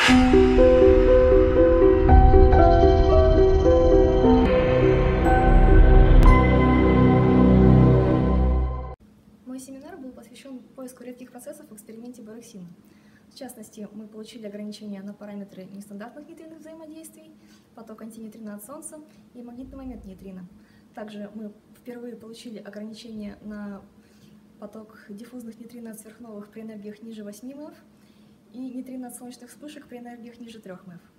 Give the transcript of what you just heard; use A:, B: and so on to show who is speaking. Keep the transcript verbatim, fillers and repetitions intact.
A: Мой семинар был посвящен поиску редких процессов в эксперименте Борексин. В частности, мы получили ограничения на параметры нестандартных нейтринных взаимодействий, поток антинейтрина от Солнца и магнитный момент нейтрино. Также мы впервые получили ограничения на поток диффузных нейтрино от сверхновых при энергиях ниже восьми МЭФ и нейтрино от солнечных вспышек при энергиях ниже трёх МЭФ.